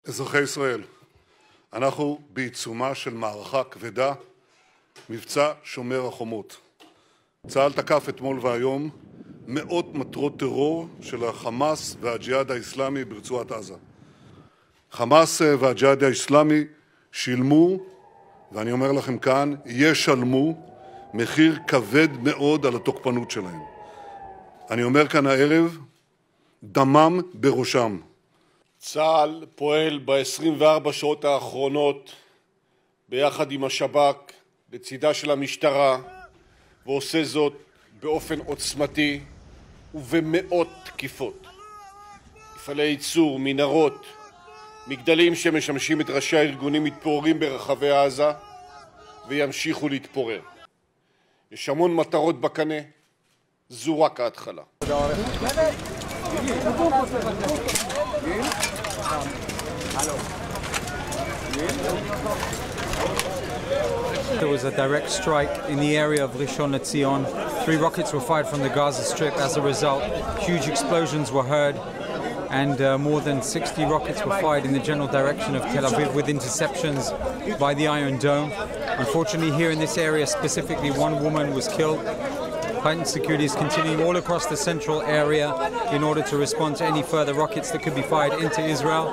אזרחי ישראל, אנחנו בעיצומה של מערכה כבדה, מבצע שומר החומות. צה"ל תקף אתמול והיום מאות מטרות טרור של החמאס והג'יהאד האסלאמי ברצועת עזה. חמאס והג'יהאד האסלאמי שילמו, ואני אומר לכם כאן, ישלמו מחיר כבד מאוד על התוקפנות שלהם. אני אומר כאן הערב, דמם בראשם. צה"ל פועל ב-24 שעות האחרונות ביחד עם השב"כ לצידה של המשטרה, ועושה זאת באופן עוצמתי ובמאות תקיפות. מפעלי ייצור, מנהרות, מגדלים שמשמשים את ראשי הארגונים מתפוררים ברחבי עזה וימשיכו להתפורר. יש המון מטרות בקנה, זו רק ההתחלה. There was a direct strike in the area of Rishon LeZion. 3 rockets were fired from the Gaza Strip. As a result, huge explosions were heard, and more than 60 rockets were fired in the general direction of Tel Aviv with interceptions by the Iron Dome. Unfortunately, here in this area specifically, 1 woman was killed. Heightened security is continuing all across the central area in order to respond to any further rockets that could be fired into Israel.